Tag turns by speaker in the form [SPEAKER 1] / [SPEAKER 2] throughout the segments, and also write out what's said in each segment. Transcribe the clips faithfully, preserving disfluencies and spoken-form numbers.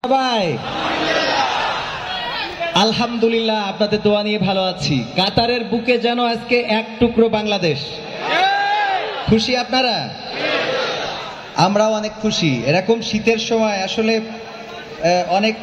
[SPEAKER 1] ভাই আলহামদুলিল্লাহ, আপনাদের দোয়া নিয়ে ভালো আছি। কাতারের বুকে যেন আজকে এক টুকরো বাংলাদেশ। খুশি আপনারা? আমরাও অনেক খুশি। এরকম শীতের সময় আসলে অনেক,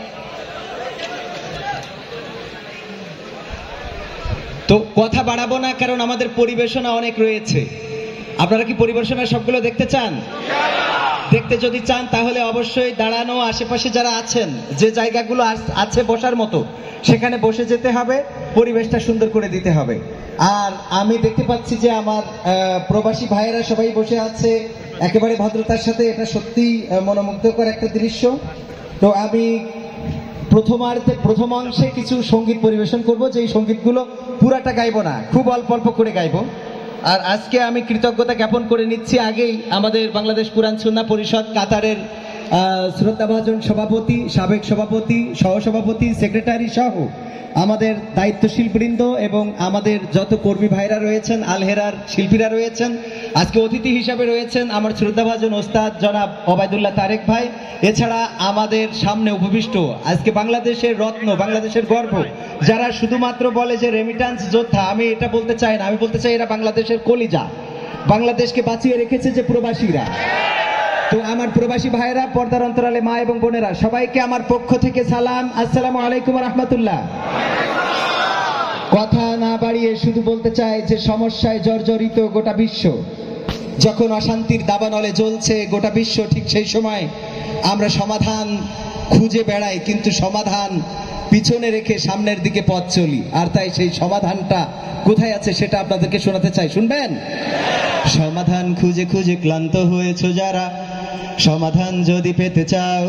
[SPEAKER 1] তো কথা বাড়াবো না কারণ আমাদের পরিবেশনা অনেক রয়েছে। আপনারা কি পরিবেশনা সবগুলো দেখতে চান? দেখতে যদি চান তাহলে অবশ্যই দাঁড়ানো, আশেপাশে যারা আছেন যে জায়গাগুলো আছে বসার মতো সেখানে বসে যেতে হবে, পরিবেশটা সুন্দর করে দিতে হবে। আর আমি দেখতে পাচ্ছি যে আমার প্রবাসী ভাইয়েরা সবাই বসে আছে একেবারে ভদ্রতার সাথে। এটা সত্যি মনোমুগ্ধকর একটা দৃশ্য। তো আমি প্রথমার্ধে প্রথম অংশে কিছু সঙ্গীত পরিবেশন করব, যে সঙ্গীতগুলো পুরাটা গাইবো না, খুব অল্প অল্প করে গাইবো। আর আজকে আমি কৃতজ্ঞতা জ্ঞাপন করে নিচ্ছি আগেই আমাদের বাংলাদেশ কুরআন সুন্নাহ পরিষদ কাতারের শ্রদ্ধাভাজন সভাপতি, সাবেক সভাপতি, সহসভাপতি, সেক্রেটারি সহ আমাদের দায়িত্বশীল বৃন্দ এবং আমাদের যত কর্মী ভাইরা রয়েছেন, আলহেরার শিল্পীরা রয়েছেন। আজকে অতিথি হিসাবে রয়েছেন আমার শ্রদ্ধাভাজন ওস্তাদ জনাব ওবায়দুল্লাহ তারেক ভাই। এছাড়া আমাদের সামনে উপবিষ্ট আজকে বাংলাদেশের রত্ন, বাংলাদেশের গর্ব, যারা শুধুমাত্র বলে যে রেমিটান্স যোদ্ধা, আমি এটা বলতে চাই না, আমি বলতে চাই এরা বাংলাদেশের কলিজা। বাংলাদেশকে বাঁচিয়ে রেখেছে যে প্রবাসীরা। তো আমার প্রবাসী ভাইরা, পর্দার অন্তরালে মা এবং বোনেরা, সবাইকে আমার পক্ষ থেকে সালাম, আসসালামু আলাইকুম ওয়া রাহমাতুল্লাহ। কথা না বাড়িয়ে শুধু বলতে চাই যে সমস্যায় জর্জরিত গোটা বিশ্ব, যখন অশান্তির দাবানলে জ্বলছে গোটা বিশ্ব, ঠিক সেই সময় আমরা সমাধান খুঁজে বেড়াই, কিন্তু সমাধান পিছনে রেখে সামনের দিকে পথ চলি। আর তাই সেই সমাধানটা কোথায় আছে সেটা আপনাদেরকে শোনাতে চাই, শুনবেন? সমাধান খুঁজে খুঁজে ক্লান্ত হয়েছো যারা, সমাধান যদি পেতে চাও,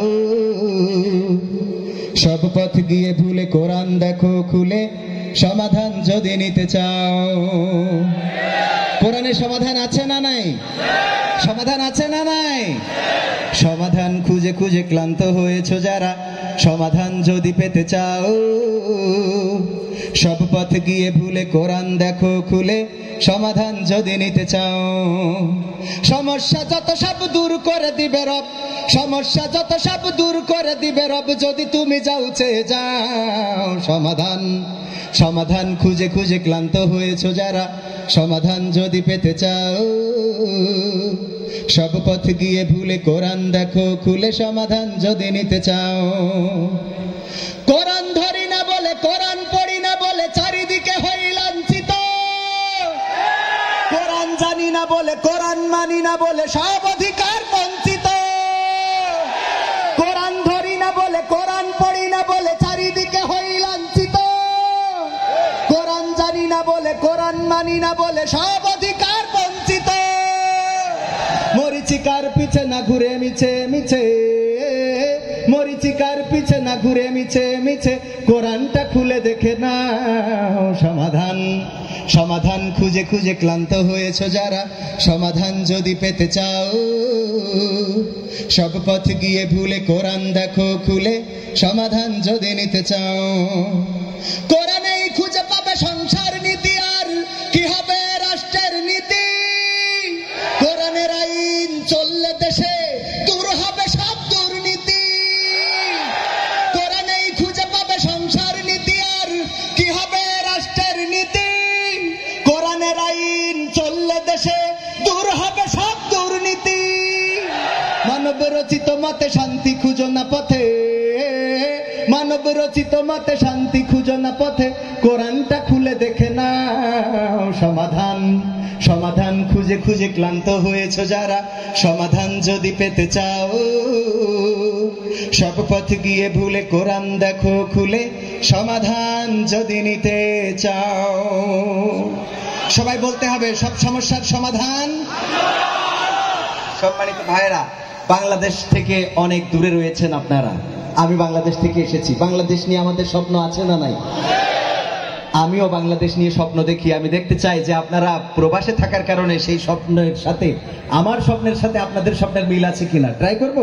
[SPEAKER 1] সব পথ গিয়ে ভুলে কোরআন দেখো খুলে, সমাধান যদি নিতে চাও। কোরআনে সমাধান আছে না নাই? সমাধান আছে না নাই? সমাধান খুঁজে খুঁজে ক্লান্ত হয়েছো যারা, সমাধান যদি পেতে চাও, সব পথ গিয়ে ভুলে কোরআন দেখো খুলে, সমাধান যদি নিতে চাও। সমস্যা যত সব দূর করে দিবে রব, সমস্যা যত সব দূর করে দিবে রব, যদি তুমি যাও চেয়ে যাও। সমাধান সমাধান খুঁজে খুঁজে ক্লান্ত হয়েছো যারা, সমাধান যদি পেতে চাও, সব পথ গিয়ে ভুলে কোরআন দেখো খুলে, সমাধান যদি নিতে চাও। কোরআন ধরি না বলে, কোরআন পড়ি না বলে চারিদিকে হই লাঞ্ছিত, কোরআন জানি না বলে, কোরআন মানি না বলে সব অধিকার বঞ্চিত। কোরআন ধরি না বলে, কোরআন পড়ি না বলে চারিদিকে হই লাঞ্ছিত, কোরআন জানি না বলে, কোরআন মানি না বলে সব অধিকার বঞ্চিত। মরিচিকার পিছে না ঘুরে মিছে মিছে, মরিচিকার পিছে না ঘুরে মিছে মিছে, কোরআনটা খুলে দেখে নাও। সমাধান সমাধান খুঁজে খুঁজে ক্লান্ত হয়েছো যারা, সমাধান যদি পেতে চাও, সব পথ গিয়ে ভুলে কোরআন দেখো খুলে, সমাধান যদি নিতে চাও। কোরআনেই খুঁজে পাবে সংসার নীতি, আর কি হবে রাষ্ট্রের নীতি। কোরআনের আইন চললে দেশে দূর হবে সব দুর্নীতি। কোরআনেই খুঁজে পাবে সংসার নীতি, আর কি হবে রাষ্ট্রের নীতি। কোরআনের আইন চললে দেশে দূর হবে সব দুর্নীতি। মানব রচিত মতে শান্তি খুঁজো না পথে, মানব রচিত মতে শান্তি খুঁজো না পথে, কোরআনটা খুলে দেখে নাও। সমাধান সমাধান খুঁজে খুঁজে ক্লান্ত হয়েছো যারা, সমাধান যদি পেতে চাও, সব পথ গিয়ে ভুলে কোরআন দেখো খুলে, সমাধান যদি নিতে চাও। সবাই বলতে হবে সব সমস্যার সমাধান। সম্মানিত ভাইরা, বাংলাদেশ থেকে অনেক দূরে রয়েছেন আপনারা, আমি বাংলাদেশ থেকে এসেছি। বাংলাদেশ নিয়ে আমাদের স্বপ্ন আছে না নাই? আমিও বাংলাদেশ নিয়ে স্বপ্ন দেখি। আমি দেখতে চাই যে আপনারা প্রবাসে থাকার কারণে সেই স্বপ্নের সাথে আমার স্বপ্নের সাথে আপনাদের স্বপ্নের মিল আছে কিনা ট্রাই করব।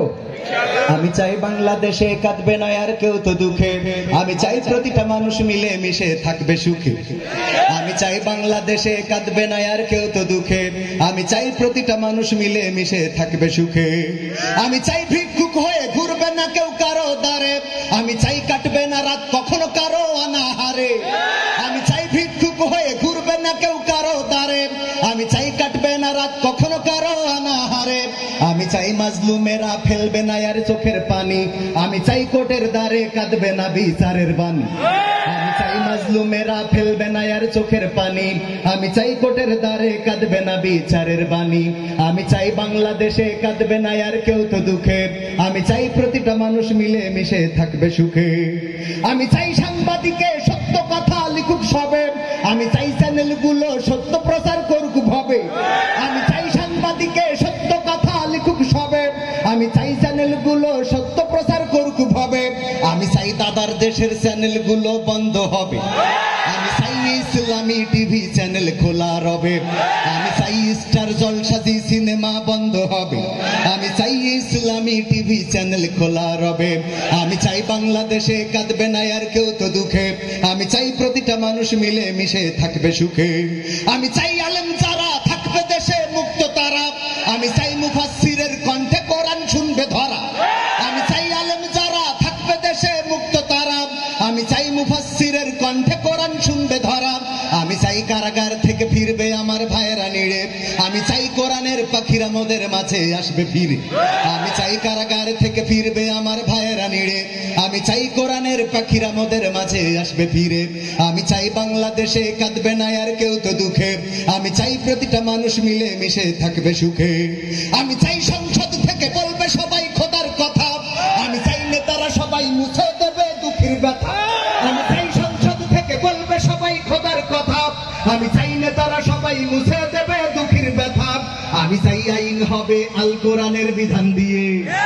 [SPEAKER 1] আমি চাই বাংলাদেশে কাঁদবে না আর কেউ তো দুঃখে, আমি চাই প্রতিটা মানুষ মিলে মিশে থাকবে সুখে। আমি চাই বাংলাদেশে কাঁদবে না আর কেউ তো দুঃখে, আমি চাই প্রতিটা মানুষ মিলে মিশে থাকবে সুখে। আমি চাই ভিক্ষুক হয়ে ঘুরবে না কেউ কারো দ্বারে, আমি চাই কাটবে না রাত কখনো কারো অনাহারে। আমি চাই ভিক্ষুক হয়ে ঘুরবে না কেউ কারো দ্বারে, আমি চাই কাটবে না রাত কখনো কারো অনাহারে। আমি চাই মাজলুমেরা ফেলবে না আর চোখের পানি, আমি চাই কোর্টের দ্বারে কাঁদবে না বিচারের বাণী। আমি চাই মাজলুমেরা ফেলবে না আর চোখের পানি, আমি চাই কোর্টের দ্বারে কাঁদবে না বিচারের বাণী। আমি চাই বাংলাদেশে কাঁদবে না আর কেউ তো দুঃখে, আমি চাই প্রতিটা মানুষ মিলে মিশে থাকবে সুখে। আমি চাই সাংবাদিকে সত্য কথা লিখুক সবে, আমি চাই চ্যানেলগুলো সত্য প্রচার করুক ভাবে। আমি চাই সাংবাদিকে সত্য কথা লিখুক সবে, আমি চাই চ্যানেলগুলো সত্য প্রচার করুক ভাবে। আমি চাই দাদার দেশের চ্যানেলগুলো বন্ধ হবে, আমি চাই ইসলামী টিভি চ্যানেল খোলা রবে। আমি চাই স্টার জলসাজি সিনেমা বন্ধ হবে, আমি চাই ইসলামী টিভি চ্যানেল খোলা রবে। আমি চাই বাংলাদেশে কাঁদবে না আর কেউ তো দুঃখে, আমি চাই প্রতিটা মানুষ মিলে মিশে থাকবে সুখে। আমি চাই আলেম যারা থাকবে দেশে মুক্ত তারা, আমি চাই মুফাসসিরের কণ্ঠে কোরআন শুনবে ধরা। আমি চাই আলেম যারা থাকবে দেশে মুক্ত তারা, আমি চাই মুফাসসিরের কণ্ঠে কোরআন শুনবে ধরা। আমি চাই কারাগার থেকে ফিরবে আমার ভাইয়েরা নিড়ে, আমি চাই কোরআনের পাখিরা মোদের মাঝে আসবে ফিরে। আমি চাই কারাগার থেকে ফিরবে আমার ভাইয়েরা নিড়ে, আমি চাই কোরআনের পাখিরা মোদের মাঝে আসবে ফিরে। আমি চাই বাংলাদেশে কাঁদবে না আর কেউ তো দুঃখে, আমি চাই প্রতিটা মানুষ মিলে মিশে থাকবে সুখে। আমি চাই সংসদ থেকে বলবে সবাই খোদার কথা, আমি চাই নেতারা সবাই মুছে দেবে দুঃখের ব্যথা। আমি চাই সংসদ থেকে বলবে সবাই খোদার কথা, আমি চাই নেতারা সবাই মুছে দেবে দুঃখের ব্যথা। আমি চাই আইন হবে আল কোরআনের বিধান দিয়ে,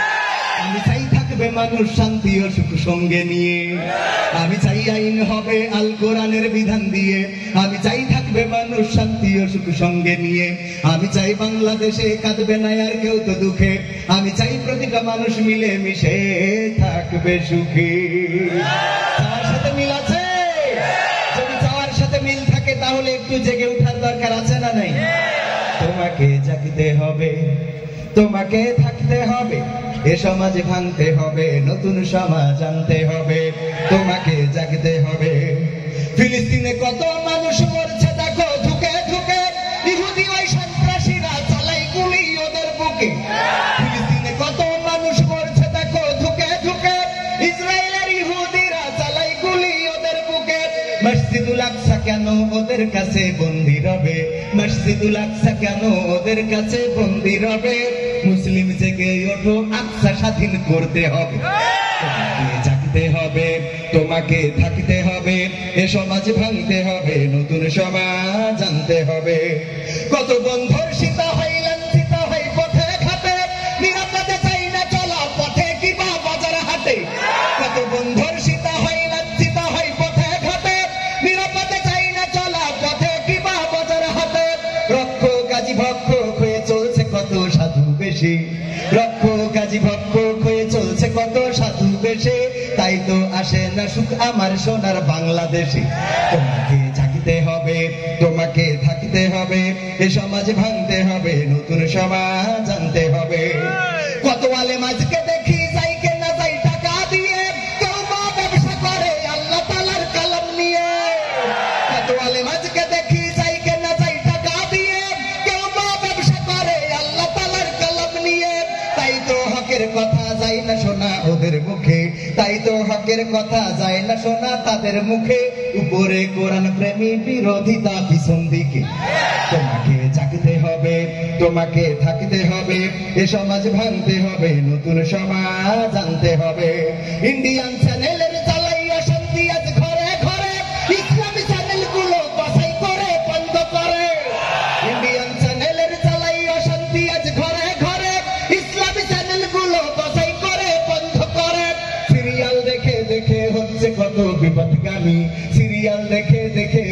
[SPEAKER 1] আমি চাই থাকবে মানুষ শান্তি ও সুখ সঙ্গে নিয়ে। আমি চাই আইন হবে আল কোরআনের বিধান দিয়ে, আমি চাই থাকবে মানুষ শান্তি ও সুখ সঙ্গে নিয়ে। আমি চাই বাংলাদেশে কাঁদবে না আর কেউ তো দুঃখে, আমি চাই প্রতিটা মানুষ মিলে মিশে থাকবে সুখে। চাওয়ার সাথে মিল আছে? যদি চাওয়ার সাথে মিল থাকে তাহলে একটু জেগে ওঠার দরকার আছে না নাই? তোমাকে জাগতে হবে, তোমাকে থাকতে হবে, এ সমাজ ভাঙতে হবে, নতুন সমাজ আনতে হবে। তোমাকে জাগতে হবে। ফিলিস্তিনে কত মানুষ মরছে দেখো ঢুকে ঢুকে, ইহুদি ওই সন্ত্রাসীরা চালাই গুলি ওদের বুকে। ফিলিস্তিনে কত মানুষ মরছে দেখো ঢুকে ঢুকে, ইসরায়েলের ইহুদিরা চালাই গুলি ওদের বুকে। মসজিদুল আকসা কেন ওদের কাছে বন্দী রবে, মসজিদুল আকসা কেন ওদের কাছে বন্দী রবে। মুসলিম জেগে ওঠো, আকসা স্বাধীন করতে হবে। তোমাকে জাগতে হবে, তোমাকে থাকতে হবে, এ সমাজ ভাঙতে হবে, নতুন সমাজ আনতে হবে। কত বন্ধুর সীতা হয় লাঞ্ছিত হয় পথে ঘাটে, নিরাপদে চাই না চলা পথে কিবা বাজার হাটে। কত বন্ধুর সীতা হয় লাঞ্ছিত হয় পথে ঘাটে, নিরাপদে চাই না চলা পথে কিবা বাজার হাটে। রক্ষ গাজী ভক্ষক হয়ে চলছে কত সাধু বেশি, রক্ষ গাজী ভক্ষক হয়ে চলছে কত সাধু বেশে। তাই তো আসে না সুখ আমার সোনার বাংলাদেশে। তোমাকে জাগতে হবে, তোমাকে থাকতে হবে, এ সমাজ ভাঙতে হবে, নতুন সমাজ আনতে হবে। কত আলেম আজকে দেখি যাই কে না যাই টাকা দিয়ে, কেউ বা ব্যবসা করে আল্লাহ তাআলার কালাম নিয়ে। কত আলেম আজকে দেখি যাই কে না যাই টাকা দিয়ে, কেউ বা ব্যবসা করে আল্লাহ তাআলার কালাম নিয়ে। তাই তো হকের কথা যায় না শোনা ওদের মুখে, তাই তো হকের কথা যায় না শোনা তাদের মুখে। উপরে কোরআন প্রেমী বিরোধিতা পিছন দিকে। তোমাকে জাগতে হবে, তোমাকে থাকতে হবে, এ সমাজ ভাঙতে হবে, নতুন সমাজ আনতে হবে। ইন্ডিয়ান চ্যানেলের জ্বালাই অশান্তি আজ ঘরে ঘরে, ইসলামী চ্যানেলগুলো বাছাই করে বন্ধ করে। ইন্ডিয়ান চ্যানেলের জ্বালাই অশান্তি আজ ঘরে ঘরে, ইসলামী চ্যানেলগুলো বাছাই করে বন্ধ করে। সিরিয়াল দেখে দেখে হচ্ছে কত বিপদগামী, সিরিয়াল দেখে দেখে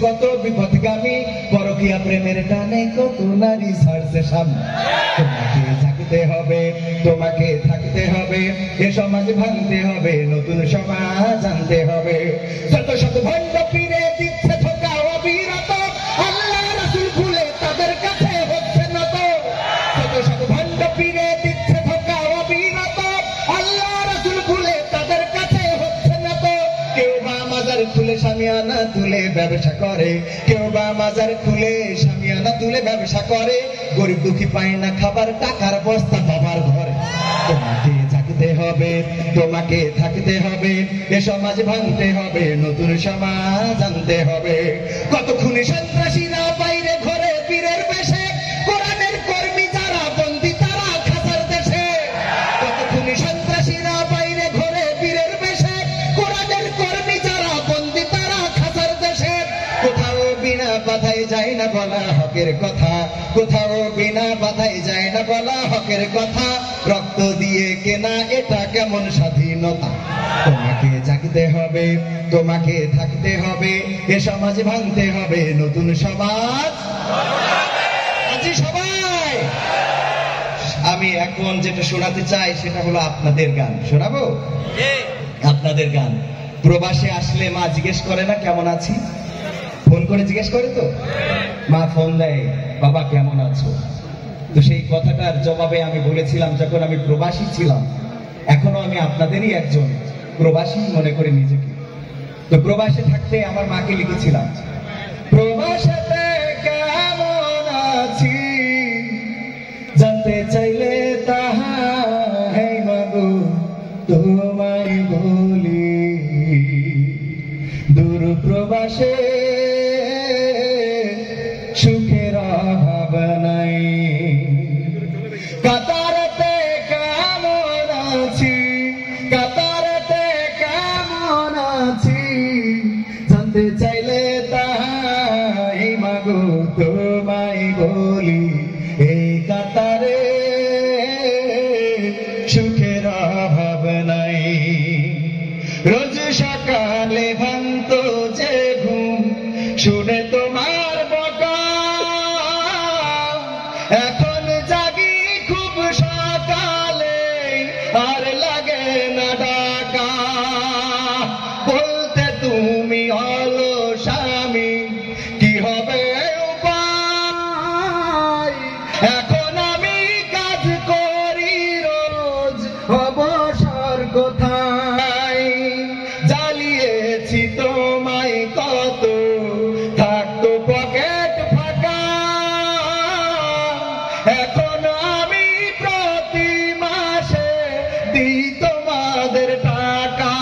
[SPEAKER 2] কত বিপদগামী, পরকীয়া প্রেমের টানে কত নারী ছাড়ছে সামনে। তোমাকে থাকতে হবে, তোমাকে থাকতে হবে, এ সমাজ ভাঙতে হবে, নতুন সমাজ আনতে হবে। শত শত ভণ্ড পীরে দিচ্ছে ধোঁকা অবিরত, আল্লাহ রাসূল ভুলে তাদের কাছে হচ্ছে নত। শত শত ভণ্ড পীরে দিচ্ছে ধোঁকা অবিরত, আল্লাহ রাসূল ভুলে তাদের কাছে হচ্ছে নত। কেউ বা মাজার খুলে শামিয়ানা তুলে ব্যবসা করে, কেউ বা মাজার খুলে শামিয়ানা তুলে ব্যবসা করে, গরিব দুঃখী পায় না খাবার, টাকার বস্তা বাবার ঘরে। তোমাকে থাকতে হবে, তোমাকে থাকতে হবে, এ সমাজ ভাঙতে হবে, নতুন সমাজ আনতে হবে। কত খুনি সন্ত্রাসীরা বাইরে ঘরে পীরের বেশে, কোরআনের কর্মী যারা বন্দী তারা খাসার দেশে। কত খুনি সন্ত্রাসীরা বাইরে ঘরে পীরের বেশে, কোরআনের কর্মী যারা বন্দী তারা খাসার দেশে। কোথাও বিনা বাধায় যায় না বলা হকের কথা, কোথাও বিনা বাধায় যায় না বলা হকের কথা। রক্ত দিয়ে কেনা এটা কেমন স্বাধীনতা? তোমাকে জাগতে হবে, তোমাকে থাকতে হবে, এ সমাজ ভাঙতে হবে, নতুন সমাজ। আজি সবাই, আমি এখন যেটা শোনাতে চাই সেটা হলো আপনাদের গান। শোনাবো আপনাদের গান। প্রবাসে আসলে মা জিজ্ঞেস করে না কেমন আছি? ফোন করে জিজ্ঞেস করে তো? মা ফোন দেয়, বাবা কেমন আছো? তো সেই কথাটার জবাবে আমি বলেছিলাম, যখন আমি প্রবাসী ছিলাম, এখনো আমি আপনাদেরই একজন প্রবাসী মনে করি নিজেকে। তো প্রবাসে থাকতে আমার মাকে লিখেছিলাম, প্রবাসেতে কেমন আছি জানতে চাইলে তাহা হে মাগো তোমায় বলি। দূর প্রবাসে সুখের অভাব নাই, কাতারতে কেমন আছি, কাতারতে কেমন আছি জানতে চাইলে তাই মাগো তোমায় বলি। এই কাতারে সুখের অভাব নাই। রোজ সকালে ভাঙত যে ঘুম শুনে তোমার বকা, এখন জাগি খুব সকালে আর লাগে না ডাকা। বলতে তুমি হলো স্বামী, কি হবে উপায়? এখন আমি কাজ করি রোজ, অবসর কোথায়? জ্বালিয়েছি তোমায় কত, থাকতো পকেট ফাঁকা। এখন আমি প্রতি মাসে দিই তোমাদের টাকা।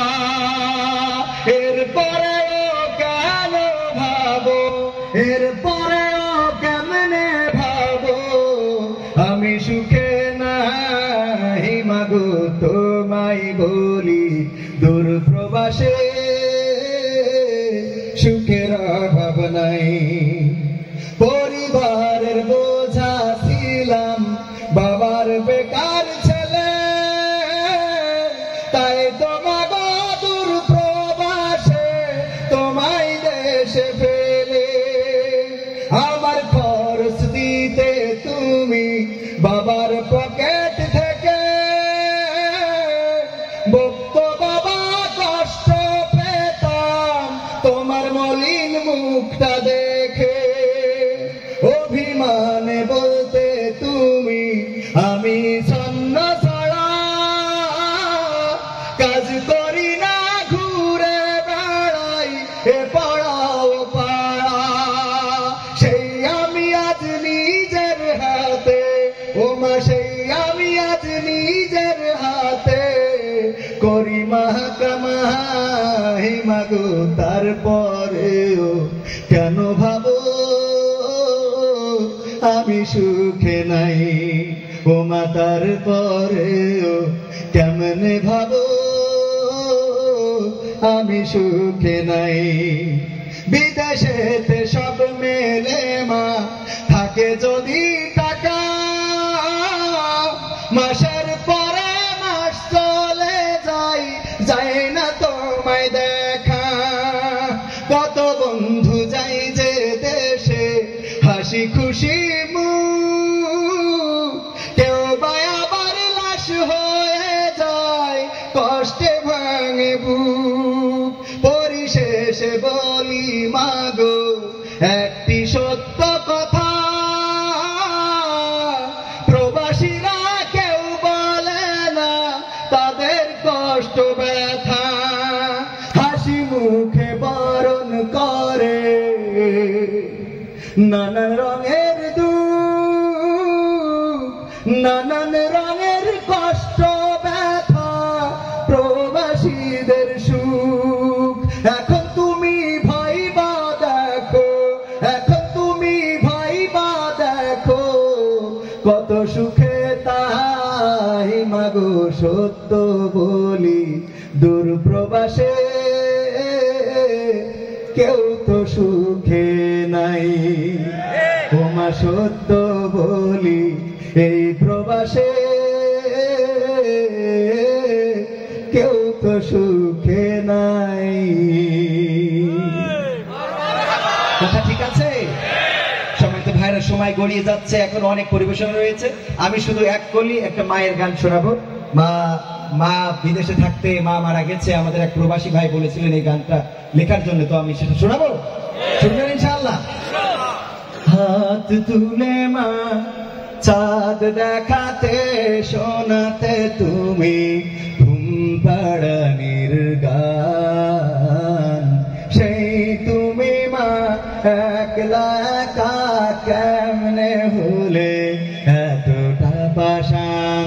[SPEAKER 2] এরপরেও কেন ভাবো, এরপরেও কেমনে ভাবো আমি সুখে নাই মাগো তোমায় বলি। দূর প্রবাসে সুখের অভাব নাই। পরিবারের বোঝা ছিলাম, বাবার বেকার ছেলে, তাই তোমাগো দূর প্রবাসে তোমায় দেশে ফেলে। আমার খরচ দিতে তুমি বাবার পকেট থেকে, বকতো বাবা কষ্ট পেতাম তোমার মলিন মুখটা দেখে। অভিমানে বলতে তুমি আমি ছন্ন ছাড়া, কাজ করি না ঘুরে বেড়াই এ পাড়াও পাড়া। সেই আমি আজ নিজের হাতে, ও মা সেই আমি আজ নিজের হাতে করি মাহকামাই মাগো। তারপরেও কেন ভাবো আমি সুখে নাই? ও মা তারপরেও কেমনে ভাবো আমি সুখে নাই? বিদেশেতে সব মেলে মা, থাকে যদি টাকা, মাসের পরে মাস চলে যায়, যায় না তোমায় দেখা। কত বন্ধু যাই ভাঙে বুক পরিশেষে বলি মাগো একটি সত্য কথা, প্রবাসীরা কেউ বলে না তাদের কষ্ট ব্যথা, হাসি মুখে বরণ করে নানান রঙের দুঃখ, নানান রঙের কষ্ট ব্যথা, প্রবাসীদের সুখ। এখন তুমি ভাইবা দেখো, এখন তুমি ভাইবা দেখো কত সুখে তাই মাগো সত্য বলি দূর প্রবাসে কেউ তো সুখে নাই। ওমা সত্য বলি এই প্রবাসে কেউ তো সুখে নাই। কথা ঠিক আছে? সময় তো ভাইরা সময় গড়িয়ে যাচ্ছে, এখন অনেক পরিবেশন রয়েছে। আমি শুধু এক কলি একটা মায়ের গান শোনাবো। মা মা বিদেশে থাকতে মা মারা গেছে, আমাদের এক প্রবাসী ভাই বলেছিলেন এই গানটা লেখার জন্য, তো আমি সেটা শোনাবো। শুনবেন ইনশাআল্লাহ? হাত তুলে মা চাঁদ দেখাতে শোনাতে তুমি ঘুম পাড়ানির গান, সেই তুমি মা একলা একা কেমনে হলে এতটা পাষাণ।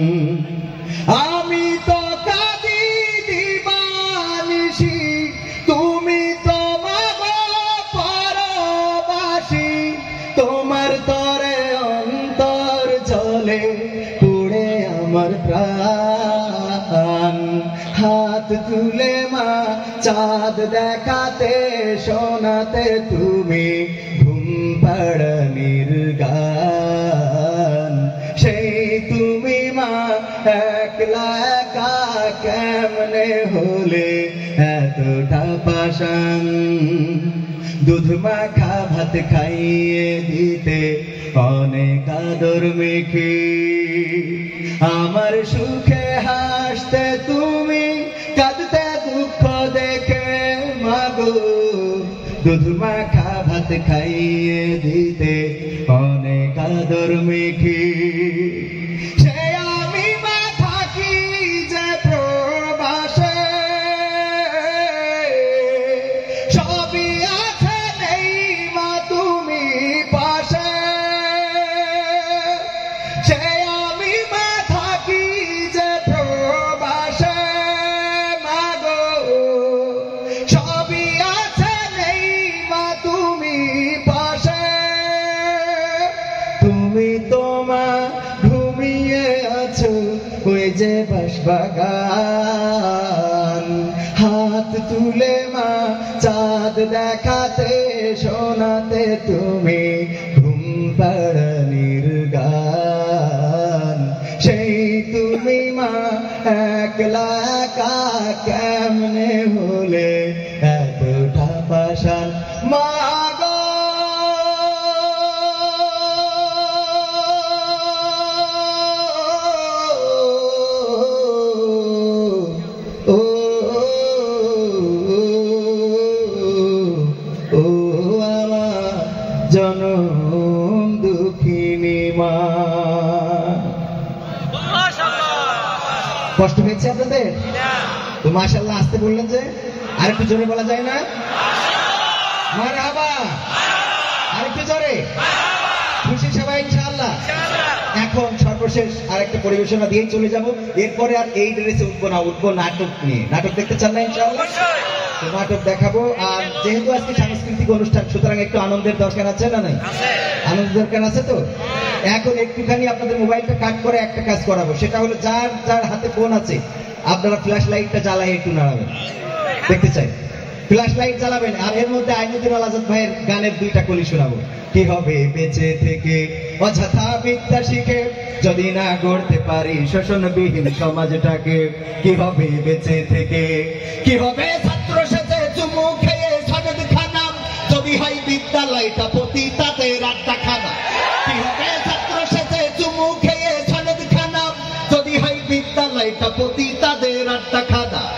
[SPEAKER 2] আমি তো কাঁদি দিবানিশি, তুমি তো মাগো পরবাসী, তোমার তরে অন্তর জলে পুড়ে আমার প্রাণ। হাত তুলে মা চাঁদ দেখাতে শোনাতে তুমি ঘুম পাড়ানির গান, সেই তুমি মা একলা একা কেমনে হলে এতটা পাষাণ। দুধ মাখা ভাত খাইয়ে দিতে অনেক আদর মেখে, আমার সুখে হাসতে তুমি কাঁদতে দুঃখ দেখে মাগো। দুধ মাখা ভাত খাইয়ে দিতে অনেক আদর মেখে, সে আমি মা থাকি যে প্রবাসে, সবই আছে নেই মা তুমি পাশে, সে আমি মা থাকি যে প্রবাসে মাগো, সবই আছে নেই মা তুমি পাশে। তুমি তো মা ঘুমিয়ে আছো ওই যে বাঁশবাগান, হাত তুলে মা চাঁদ দেখাতে শোনাতে তুমি ঘুম পাড়ানির গান, সেই তুমি মা একলা একা কেমনে হলে এতটা পাষাণ। মা গো ও ও আমার জনম দুঃখিনী মা। কষ্ট হয়েছে আপনাদের? তো মাশাআল্লাহ আসতে বললেন যে, আর একটু জোরে বলা যায় না? মারহাবা, আর একটু জোরে। খুশি সবাই ইনশাআল্লাহ? এখন সর্বশেষ আর একটা পরিবেশনা দিয়েই চলে যাব, এরপরে আর এই ড্রেসে উঠবো না, উঠবো নাটক নিয়ে। নাটক দেখতে চান না ইনশাআল্লাহ? তো নাটক দেখাবো। আর যেহেতু আজকে সাংস্কৃতিক অনুষ্ঠান, সুতরাং একটু আনন্দের দরকার আছে না নাই? আনন্দের দরকার আছে তো। এখন একটুখানি আপনাদের মোবাইলটা কাট করে একটা কাজ করাবো, সেটা হলো যার যার হাতে ফোন আছে আপনারা ফ্ল্যাশ লাইটটা জ্বালাই একটু নাড়াবেন, দেখতে চাই। ফ্ল্যাশ লাইট জ্বালাবেন, আর এর মধ্যে আইনুদ্দিন আল আজাদ ভাইয়ের গানের দুইটা কলি শোনাবো। কি হবে বেঁচে থেকে অযথা বিদ্যা শিখে যদি না গড়তে পারি শোষণবিহীন সমাজটাকে? কি হবে বেঁচে থেকে, কি হবে ছাত্র সাথে চুমু খেয়ে সনদ খানা যদি হয় বিদ্যালয়টা পতিতাদের আড্ডাখানা? কি হবে ছাত্র সাথে চুমু খেয়ে সনদ খানা যদি হয় বিদ্যালয়টা পতিতাদের আড্ডাখানা?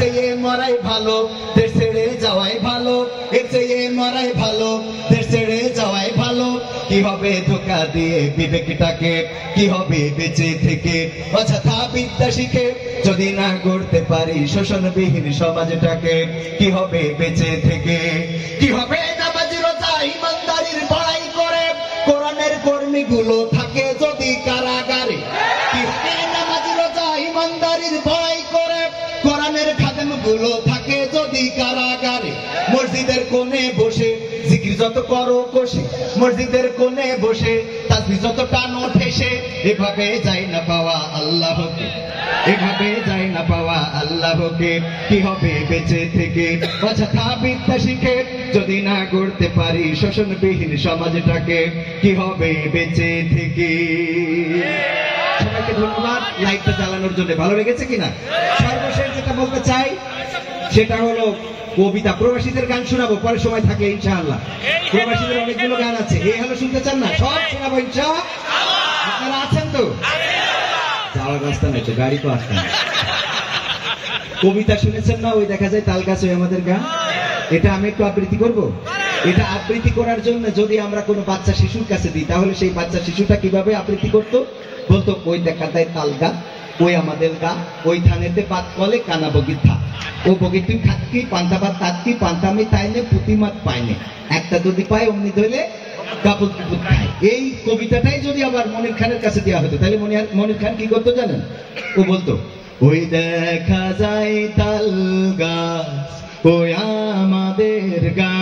[SPEAKER 2] চেয়ে মরাই ভালো দেশ ছেড়ে যাওয়াই ভালো, এর চেয়ে মরাই ভালো দেশ ছেড়ে যাওয়াই ভালো। কি হবে ধোকা দিয়ে বিবেকটাকে, কি হবে বেঁচে থেকে অযথা বিদ্যা শিখে যদি না গড়তে পারি শোষণবিহীন সমাজটাকে। কি হবে বেঁচে থেকে, কি হবে নামাজ রোজা ইমানদারির বড়াই করে কোরআনের কর্মীগুলো থাকে যদি কারাগারে। কি হবে নামাজ রোজা ইমানদারির বড়াই করে কোরআনের খাদেমগুলো থাকে যদি কারাগারে। মসজিদের কোণে বসে জিকির যত করো কষে, মসজিদের কোণে বসে তাসবিহ যত টানো ঠেসে, এভাবে যাই না পাওয়া আল্লাহকে, এভাবে যাই না পাওয়া আল্লাহকে। কি হবে বেঁচে থেকে অযথা বিদ্যা শিখে যদি না গড়তে পারি শোষণবিহীন সমাজটাকে। কি হবে বেঁচে থেকে। সবাইকে ধন্যবাদ লাইটটা জ্বালানোর জন্য। ভালো লেগেছে কিনা? সর্বশেষ যেটা বলতে চাই সেটা হলো কবিতা, প্রবাসীদের গান শোনাবো পরে সময় থাকলে ইনশাআল্লাহ। প্রবাসীদের অনেকগুলো গান আছে, এই হলো শুনতে চান না? সব শোনাবো ইনশাআল্লাহ। আপনারা আছেন তো? যাওয়ার রাস্তা নাই তো, গাড়ি তো আসছে না। কবিতা শুনেছেন না? ওই দেখা যায় তাল গাছ ওই আমাদের গান, এটা আমি একটু আবৃত্তি করব। এটা আবৃত্তি করার জন্য যদি আমরা কোনো বাচ্চা শিশুর কাছে দিই তাহলে সেই বাচ্চা শিশুটা কিভাবে আবৃত্তি করতো? বলতো ওই দেখা যায় তাল গাছ ওই আমাদের গা, ওই থানেতে পাত কলে কানা বগির থা, ও বগি তুই খাতকি পান্তা ভাত তাতকি পান্তামি তাইনে পুঁতিমাত পাইনে, একটা যদি পায় অমনি ধরলে কাপড় কুপুত খায়। এই কবিতাটাই যদি আবার মনির খানের কাছে দেওয়া হতো তাহলে মনির খান কি করতো জানেন? ও বলতো ওই দেখা যায় তাল গাছ ওই আমাদের গা,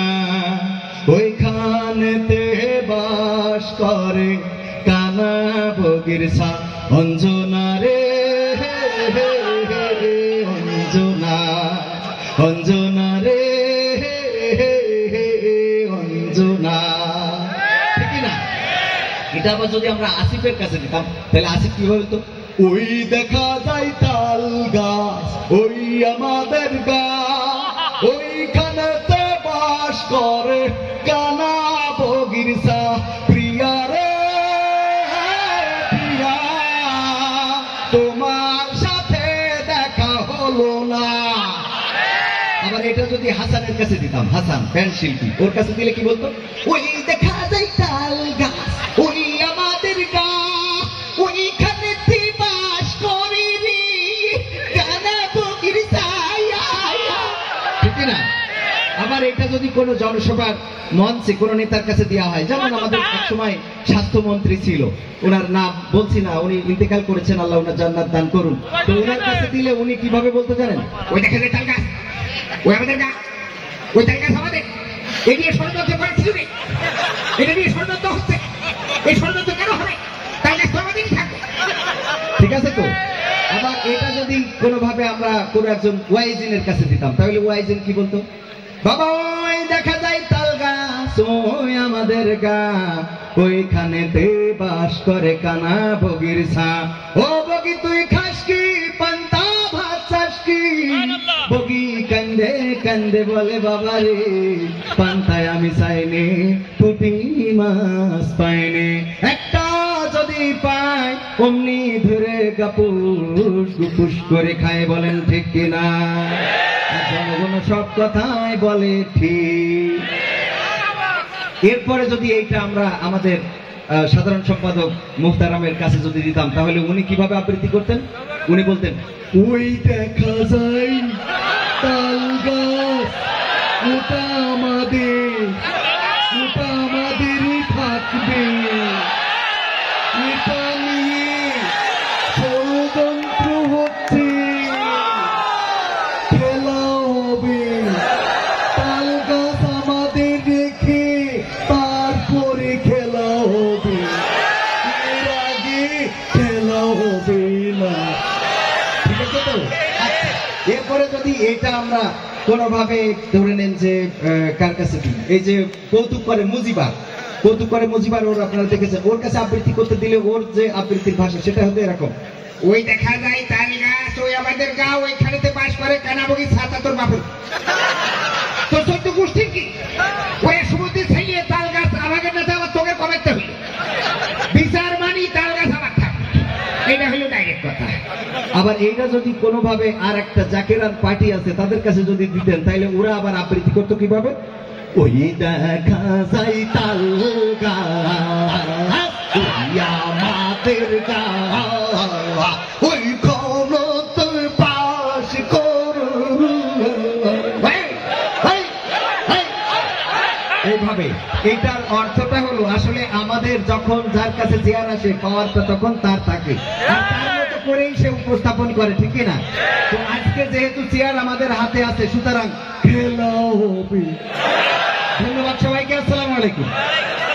[SPEAKER 2] ওইখানেতে বাস করে কানা বগির ছা, অঞ্জনা রে অঞ্জনা, অঞ্জনা রে অঞ্জনা। ঠিক না? এটা আবার যদি আমরা আসিফের কাছে দিতাম তাহলে আসিফ কি বলতো? ওই দেখা যায় তাল গাছ ওই আমাদের গা, ওইখানেতে বাস করে কানা বগির ছা, প্রিয়া রে প্রিয়া তোমার সাথে দেখা হলো না। আবার এটা যদি হাসানের কাছে দিতাম, হাসান ব্যান্ড শিল্পী, ওর কাছে দিলে কি বলতো? ওই দেখা যায় তাল গাছ ওই আমাদের গা, ওইখানে বাস করি রে কানা বগির ছায়া। ঠিক না? আবার এটা যদি কোনো জনসভার মঞ্চে কোনো নেতার কাছে দেওয়া হয়, যেমন আমাদের এক সময় স্বাস্থ্যমন্ত্রী ছিল, ওনার নাম বলছি না, উনি ইন্তেকাল করেছেন, আল্লাহ ওনার জান্নাত দান করুন। তো ওনার কাছে দিলে উনি কিভাবে বলতে জানেন? ওই দেখা যায় তাল গাছ ওই আমাদের গা, ওই তাল গাছ আমাদের, এই নিয়ে ষড়যন্ত্র করেছিল রে, এটা নিয়ে ষড়যন্ত্র হচ্ছে, এই ষড়যন্ত্র কেন হবে? তাল গাছ তো আমাদেরই থাকবে। ঠিক আছে তো? আবার এটা যদি কোনোভাবে আমরা কোনো একজন ওয়াইজিনের কাছে দিতাম তাহলে ওয়াইজিন কি বলতো? বাবা ওই দেখা যায় তাল গাছ ওই আমাদের গা, ওইখানেতে বাস করে কানা বগির ছা, ও বগি তুই খাস কি পান্তা ভাত চাস কি? বগি কান্দে কান্দে বলে বাবা রে পান্তায় আমি চাইনি পুঁটি মাছ পাইনি, একটা যদি পায় অমনি ধরে গাপুস গুপুস করে খায়। বলেন ঠিক কিনা? জনগণ সব কথাই বলে ঠিক। এরপরে যদি এইটা আমরা আমাদের সাধারণ সম্পাদক মুহতারামের কাছে যদি দিতাম তাহলে উনি কিভাবে আবৃত্তি করতেন? উনি বলতেন ওই দেখা যায় তাল গাছ ওটা আমাদের, ওটা আমাদেরই থাকবে, এটা নিয়ে ষড়যন্ত্র হচ্ছে, খেলা হবে, তাল গাছ আমাদের রেখে তারপরে খেলা হবে, এর আগে খেলা হবে না। ঠিক আছে তো? এরপরে যদি এটা আমরা কোনোভাবে ধরে নেন যে কার কাছে দিই, এই যে কৌতুক করে মুজিবার, কৌতুক করে মুজিবার, ওর আপনারা দেখেছেন, ওর কাছে আবৃত্তি করতে দিলে ওর যে আবৃত্তির ভাষা সেটা হতো এরকম, ওই দেখা যায় তাল গাছ ওই আমাদের গা, ওইখানেতে বাস করে কানা বগি ছাতা তোর বাপুর, তোর চোদ্দ গোষ্ঠী কি ওই সমুদ্রে ছাইয়ে তাল গাছ আমাদের নেতা আবার তোকে কমাতে হইল, বিচার মানি তাল গাছ আমার থাক। এটা হলো ডাইরেক্ট কথা।
[SPEAKER 1] আবার এইটা যদি কোনোভাবে আর একটা জাকেরান পার্টি আছে তাদের কাছে যদি দিতেন তাইলে ওরা আবার আবৃত্তি করতো কিভাবে? ওই দেখা যাই তাল গাছ ওই আমাদের গাছ ওই খনতের পাশ করু এইভাবে। এইটার অর্থটা হলো আসলে আমাদের যখন যার কাছে চেয়ার আসে পাওয়ারটা তখন তার থাকে, আর তার মতো করেই সে উপস্থাপন করে, ঠিক না? তো আজকে যেহেতু চেয়ার আমাদের হাতে আছে সুতরাং খেলা হবে। ধন্যবাদ সবাইকে, আসসালামু আলাইকুম।